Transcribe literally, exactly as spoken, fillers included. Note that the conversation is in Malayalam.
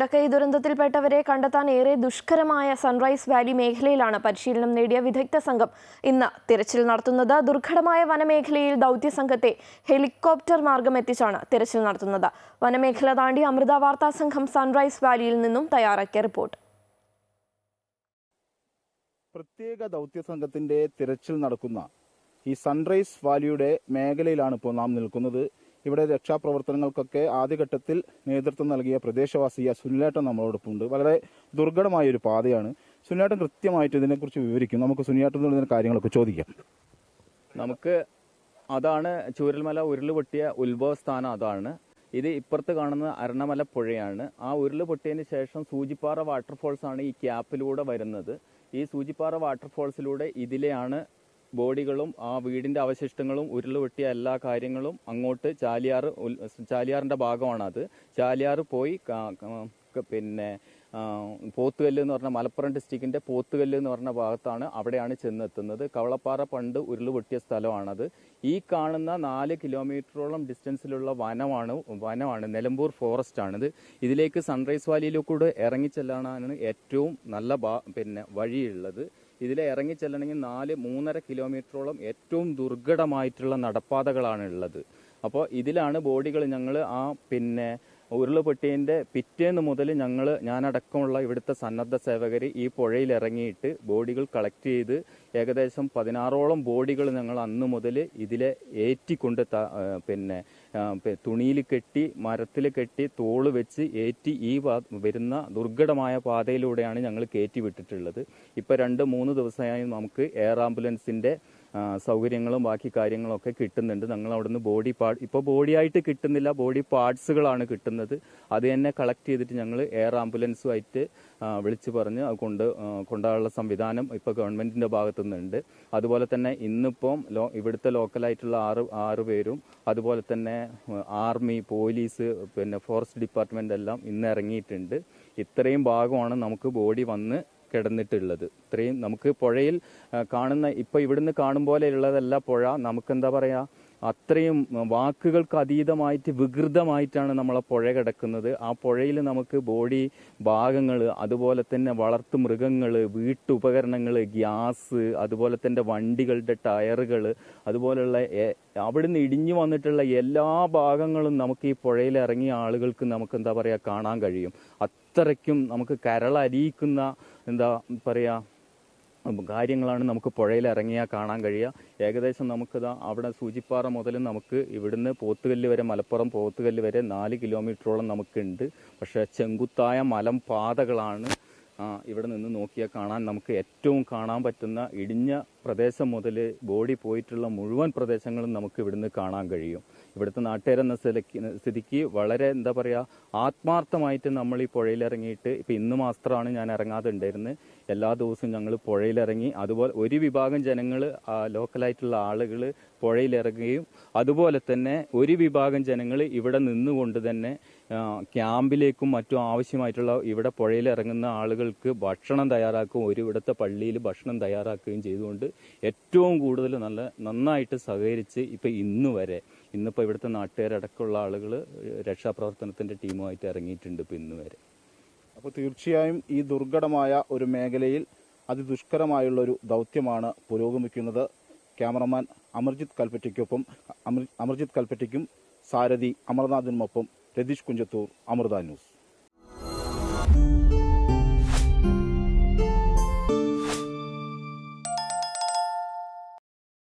മുണ്ടക്കൈ ദുരന്തത്തിൽപ്പെട്ടവരെ കണ്ടെത്താൻ ഏറെ ദുഷ്കരമായ സൺറൈസ് വാലി മേഖലയിലാണ് പരിശീലനം നേടിയ വിദഗ്ധ സംഘം ഇന്ന് തിരച്ചിൽ നടത്തുന്നത്. ദുർഘടമായ വനമേഖലയിൽ ദൗത്യ സംഘത്തെ ഹെലികോപ്റ്റർ മാർഗം എത്തിച്ചാണ് തിരച്ചിൽ നടത്തുന്നത്. വനമേഖല താണ്ടി അമൃത വാർത്താ സംഘം സൺറൈസ് വാലിയിൽ നിന്നും തയ്യാറാക്കിയ റിപ്പോർട്ട്. പ്രത്യേക ദൗത്യ സംഘത്തിന്റെ തിരച്ചിൽ നടക്കുന്ന ഈ സൺറൈസ് വാലിയുടെ മേഖലയിലാണ് ഇപ്പോൾ നാം നിൽക്കുന്നത്. ഇവിടെ രക്ഷാപ്രവർത്തനങ്ങൾക്കൊക്കെ ആദ്യഘട്ടത്തിൽ നേതൃത്വം നൽകിയ പ്രദേശവാസിയ സുനിലേട്ടൻ നമ്മളോടൊപ്പമുണ്ട്. വളരെ ദുർഘടമായ ഒരു പാതയാണ്. സുനിലേട്ടൻ കൃത്യമായിട്ട് ഇതിനെക്കുറിച്ച് വിവരിക്കും. നമുക്ക് സുനിലേട്ടനോട് ഇതിന്റെ കാര്യങ്ങളൊക്കെ ചോദിക്കാം. നമുക്ക് അതാണ് ചൂരൽമല ഉരുളുപൊട്ടിയ ഉത്ഭവസ്ഥാനം. അതാണ് ഇത്. ഇപ്പുറത്ത് കാണുന്ന അരണമല പുഴയാണ്. ആ ഉരുളുപൊട്ടിയതിന് ശേഷം സൂചിപ്പാറ വാട്ടർഫോൾസ് ആണ് ഈ ക്യാപ്പിലൂടെ വരുന്നത്. ഈ സൂചിപ്പാറ വാട്ടർഫോൾസിലൂടെ ഇതിലെയാണ് ബോഡികളും ആ വീടിന്റെ അവശിഷ്ടങ്ങളും ഉരുളുപൊട്ടിയ എല്ലാ കാര്യങ്ങളും അങ്ങോട്ട് ചാലിയാർ ചാലിയാറിന്റെ ഭാഗമാണ് അത്. ചാലിയാർ പോയി പിന്നെ പോത്തുകല്ല് എന്ന് പറഞ്ഞ മലപ്പുറം ഡിസ്ട്രിക്റ്റിന്റെ പോത്തുകല്ല് എന്ന് പറഞ്ഞ ഭാഗത്താണ്, അവിടെയാണ് ചെന്നെത്തുന്നത്. കവളപ്പാറ പണ്ട് ഉരുളുപൊട്ടിയ സ്ഥലമാണത്. ഈ കാണുന്ന നാല് കിലോമീറ്ററോളം ഡിസ്റ്റൻസിലുള്ള വനമാണ് വനമാണ് നിലമ്പൂർ ഫോറസ്റ്റ് ആണിത്. ഇതിലേക്ക് സൺറൈസ് വാലിയിലൂടെ ഇറങ്ങിച്ചെല്ലാനാണ് ഏറ്റവും നല്ല പിന്നെ വഴിയുള്ളത്. ഇതിലെ ഇറങ്ങിച്ചെല്ലണമെങ്കിൽ നാല് മൂന്നര കിലോമീറ്ററോളം ഏറ്റവും ദുർഘടമായിട്ടുള്ള നടപ്പാതകളാണ് ഉള്ളത്. അപ്പോൾ ഇതിലാണ് ബോഡികൾ ഞങ്ങൾ ആ പിന്നെ ഉരുളുപൊട്ടിയതിൻ്റെ പിറ്റേന്ന് മുതൽ ഞങ്ങൾ ഞാനടക്കമുള്ള ഇവിടുത്തെ സന്നദ്ധ സേവകർ ഈ പുഴയിൽ ഇറങ്ങിയിട്ട് ബോഡികൾ കളക്ട് ചെയ്ത് ഏകദേശം പതിനാറോളം ബോഡികൾ ഞങ്ങൾ അന്ന് മുതൽ ഇതിലെ ഏറ്റിക്കൊണ്ട് പിന്നെ തുണിയിൽ കെട്ടി മരത്തിൽ കെട്ടി തോള് വെച്ച് ഏറ്റി ഈ വരുന്ന ദുർഘടമായ പാതയിലൂടെയാണ് ഞങ്ങൾ കയറ്റി വിട്ടിട്ടുള്ളത്. ഇപ്പം രണ്ട് മൂന്ന് ദിവസമായി നമുക്ക് എയർ ആംബുലൻസിൻ്റെ സൗകര്യങ്ങളും ബാക്കി കാര്യങ്ങളൊക്കെ കിട്ടുന്നുണ്ട്. ഞങ്ങൾ അവിടുന്ന് ബോഡി പാർട്ട് ഇപ്പോൾ ബോഡിയായിട്ട് കിട്ടുന്നില്ല, ബോഡി പാർട്സുകളാണ് കിട്ടുന്നത്. അത് തന്നെ കളക്ട് ചെയ്തിട്ട് ഞങ്ങൾ എയർ ആംബുലൻസുമായിട്ട് വിളിച്ചു പറഞ്ഞ് അത് കൊണ്ട് കൊണ്ടുപോകാനുള്ള സംവിധാനം ഇപ്പോൾ ഗവൺമെന്റിന്റെ ഭാഗത്തു നിന്നുണ്ട്. അതുപോലെ തന്നെ ഇന്നിപ്പം ലോ ഇവിടുത്തെ ലോക്കലായിട്ടുള്ള ആറ് ആറ് പേരും അതുപോലെ തന്നെ ആർമി, പോലീസ്, പിന്നെ ഫോറസ്റ്റ് ഡിപ്പാർട്ട്മെന്റ് എല്ലാം ഇന്ന് ഇറങ്ങിയിട്ടുണ്ട്. ഇത്രയും ഭാഗമാണ് നമുക്ക് ബോഡി വന്ന് കിടന്നിട്ടുള്ളത്. ഇത്രയും നമുക്ക് പുഴയിൽ കാണുന്ന ഇപ്പൊ ഇവിടുന്ന് കാണും പോലെ ഉള്ളതല്ല പുഴ. നമുക്കെന്താ പറയാ, അത്രയും വാക്കുകൾക്ക് അതീതമായിട്ട് വികൃതമായിട്ടാണ് നമ്മളെ പുഴ കിടക്കുന്നത്. ആ പുഴയിൽ നമുക്ക് ബോഡി ഭാഗങ്ങൾ, അതുപോലെ തന്നെ വളർത്തു മൃഗങ്ങൾ, വീട്ടുപകരണങ്ങൾ, ഗ്യാസ്, അതുപോലെ തന്നെ വണ്ടികളുടെ ടയറുകൾ, അതുപോലെയുള്ള അവിടുന്ന് ഇടിഞ്ഞു വന്നിട്ടുള്ള എല്ലാ ഭാഗങ്ങളും നമുക്ക് ഈ പുഴയിൽ ഇറങ്ങിയ ആളുകൾക്ക് നമുക്ക് എന്താ പറയാ കാണാൻ കഴിയും. അത്രയ്ക്കും നമുക്ക് കരളരിയിക്കുന്ന എന്താ പറയാ കാര്യങ്ങളാണ് നമുക്ക് പുഴയിൽ ഇറങ്ങിയാൽ കാണാൻ കഴിയുക. ഏകദേശം നമുക്കിതാ അവിടെ സൂചിപ്പാറ മുതൽ നമുക്ക് ഇവിടുന്ന് പോത്തുകല്ല് വരെ, മലപ്പുറം പോത്തുകല്ല് വരെ നാല് കിലോമീറ്ററോളം നമുക്കുണ്ട്. പക്ഷേ ചെങ്കുത്തായ മലം പാതകളാണ് ഇവിടെ നിന്ന് നോക്കിയാൽ കാണാൻ നമുക്ക് ഏറ്റവും കാണാൻ പറ്റുന്ന. ഇടിഞ്ഞ പ്രദേശം മുതൽ ബോഡി പോയിട്ടുള്ള മുഴുവൻ പ്രദേശങ്ങളും നമുക്ക് ഇവിടുന്ന് കാണാൻ കഴിയും. ഇവിടുത്തെ നാട്ടുകാരെന്ന സ്ഥിതിക്ക് വളരെ എന്താ പറയുക ആത്മാർത്ഥമായിട്ട് നമ്മൾ ഈ പുഴയിലിറങ്ങിയിട്ട് ഇപ്പം ഇന്ന് മാത്രമാണ് ഞാൻ ഇറങ്ങാതെ ഉണ്ടായിരുന്നത്. എല്ലാ ദിവസവും ഞങ്ങൾ പുഴയിലിറങ്ങി. അതുപോലെ ഒരു വിഭാഗം ജനങ്ങൾ ലോക്കലായിട്ടുള്ള ആളുകൾ പുഴയിലിറങ്ങുകയും അതുപോലെ തന്നെ ഒരു വിഭാഗം ജനങ്ങൾ ഇവിടെ നിന്നുകൊണ്ട് തന്നെ ക്യാമ്പിലേക്കും മറ്റും ആവശ്യമായിട്ടുള്ള ഇവിടെ പുഴയിൽ ഇറങ്ങുന്ന ആളുകൾക്ക് ഭക്ഷണം തയ്യാറാക്കുകയും ഒരു ഇവിടുത്തെ പള്ളിയിൽ ഭക്ഷണം തയ്യാറാക്കുകയും ചെയ്തുകൊണ്ട് ഏറ്റവും കൂടുതൽ നല്ല നന്നായിട്ട് സഹകരിച്ച് ഇപ്പം ഇന്ന് വരെ ഇന്നിപ്പോൾ ഇവിടുത്തെ നാട്ടുകാരടക്കമുള്ള ആളുകൾ രക്ഷാപ്രവർത്തനത്തിന്റെ ടീമുമായിട്ട് ഇറങ്ങിയിട്ടുണ്ട് ഇപ്പം ഇന്ന് വരെ. അപ്പോൾ തീർച്ചയായും ഈ ദുർഘടമായ ഒരു മേഖലയിൽ അതിദുഷ്കരമായുള്ള ഒരു ദൗത്യമാണ് പുരോഗമിക്കുന്നത്. ക്യാമറമാൻ അമർജിത് കൽപ്പറ്റയ്ക്കൊപ്പം അമർജിത് കൽപ്പറ്റയ്ക്കും സാരഥി അമർനാഥിനുമൊപ്പം രതീഷ് കുഞ്ചത്തൂർ, അമൃത ന്യൂസ്.